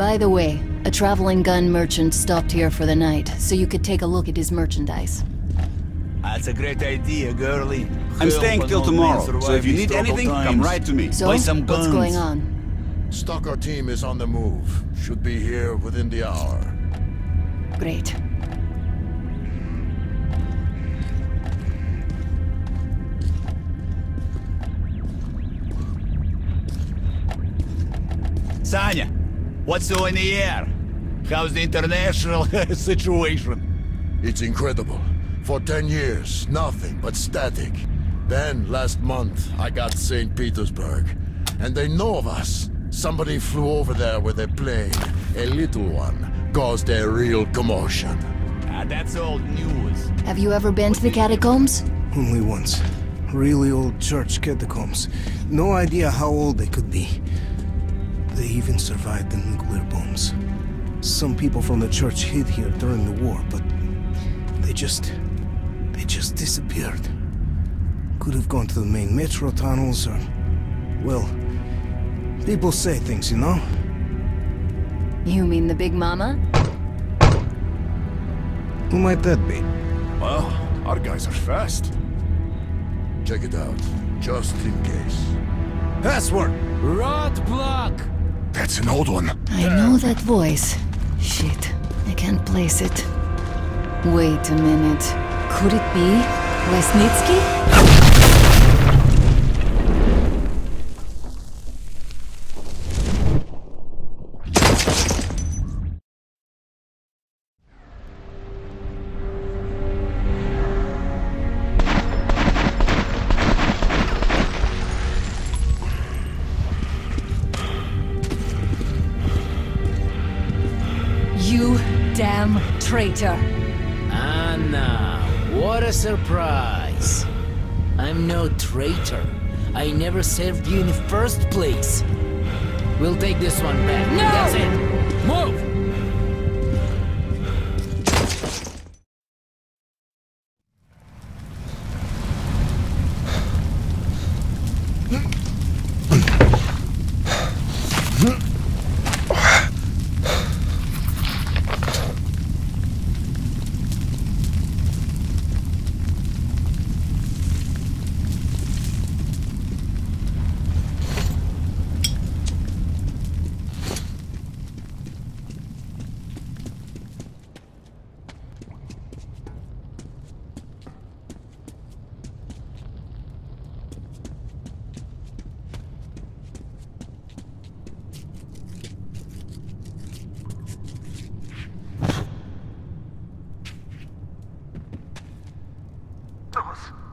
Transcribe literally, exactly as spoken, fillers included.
By the way, a traveling gun merchant stopped here for the night, so you could take a look at his merchandise. That's a great idea, girlie. I'm staying till tomorrow, so if you need anything, come right to me. So, Buy some what's guns. going on? Stalker team is on the move. Should be here within the hour. Great. Sanya, what's so in the air? How's the international situation? It's incredible. For ten years, nothing but static. Then, last month, I got Saint Petersburg. And they know of us. Somebody flew over there with a plane. A little one. Caused a real commotion. Ah, that's old news. Have you ever been to the catacombs? Only once. Really old church catacombs. No idea how old they could be. They even survived the nuclear bombs. Some people from the church hid here during the war, but they just... they just disappeared. Could have gone to the main metro tunnels, or... well, people say things, you know? You mean the Big Mama? Who might that be? Well, our guys are fast. Check it out, just in case. Password! Roadblock! That's an old one. I know that voice. Shit, I can't place it. Wait a minute. Could it be Lesnitsky? You damn traitor. Anna, what a surprise. I'm no traitor. I never served you in the first place. We'll take this one back. No! That's it. Move! Thomas.